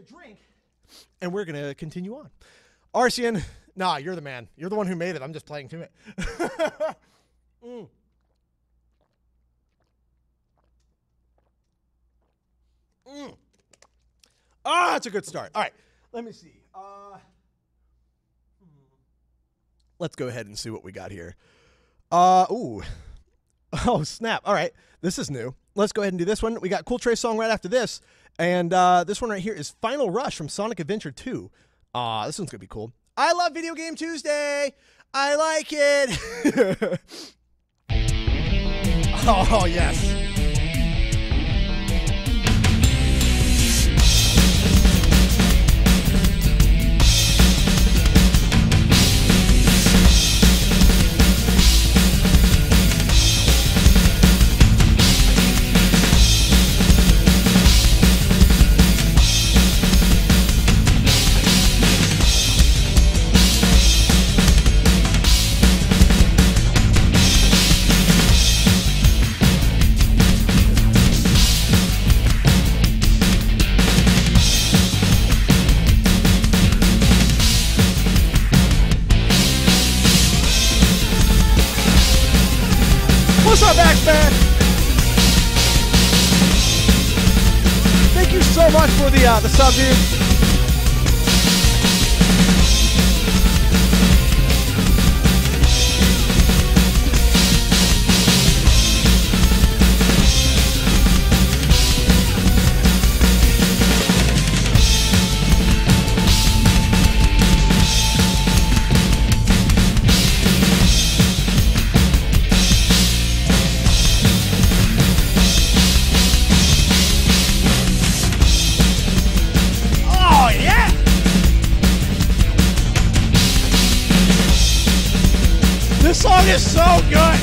drink, and we're going to continue on. Arsian, nah, you're the man. You're the one who made it. I'm just playing to it. Ah, that's a good start. All right, let me see. Let's go ahead and see what we got here. Ooh. Oh, snap. All right, this is new. Let's go ahead and do this one. We got Cool Trey's song right after this. And this one right here is Final Rush from Sonic Adventure 2. This one's going to be cool. I love Video Game Tuesday. I like it. Oh, yes. What's up, X-Man? Thank you so much for the sub, dude. This song is so good.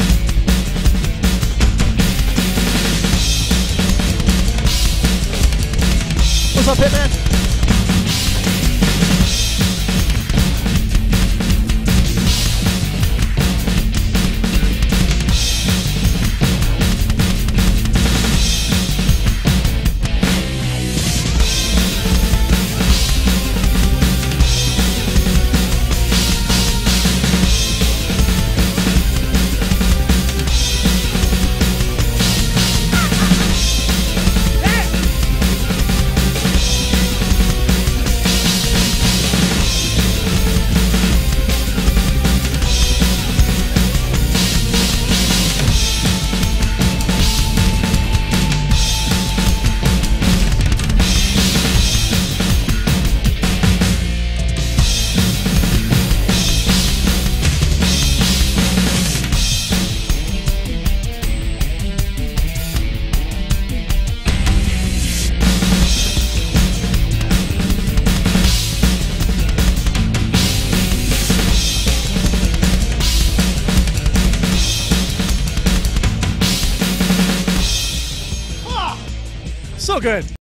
What's up, Hitman? So good.